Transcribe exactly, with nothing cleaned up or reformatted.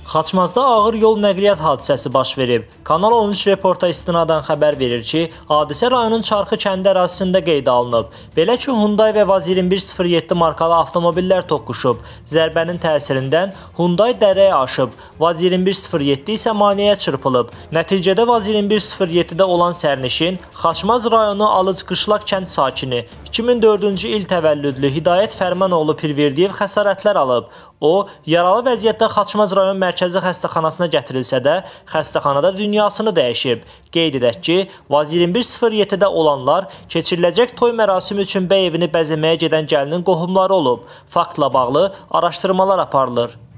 Xaçmazda ağır yol nəqliyyat hadisəsi baş verib. Kanal on üç reporta istinadən xəbər verir ki, hadisə rayonun Çarxı kəndi ərazisində qeydə alınıb. Belə ki, Hyundai və Vaz iyirmi bir sıfır yeddi markalı avtomobillər toqquşub. Zərbənin təsirindən Hyundai dərəyə aşıb, Vaz iyirmi bir sıfır yeddi isə maneəyə çırpılıb. Nəticədə Vaz iyirmi bir sıfır yeddidə olan sərnişin Xaçmaz rayonu Alıcqışlaq kənd sakini iki min dördüncü il təvəllüdlü Hidayət Fərmanoğlu Pirverdiyev xəsarətlər alıb. O, yaralı vəziyyətdə Xaçmaz rayon mərkəzi xəstəxanasına gətirilsə də, xəstəxanada dünyasını dəyişib. Qeyd edək ki, Vaz iyirmi bir sıfır yeddidə olanlar keçiriləcək toy mərasimi üçün bəy evini bəzəməyə gedən gəlinin qohumları olub. Faktla bağlı araşdırmalar aparılır.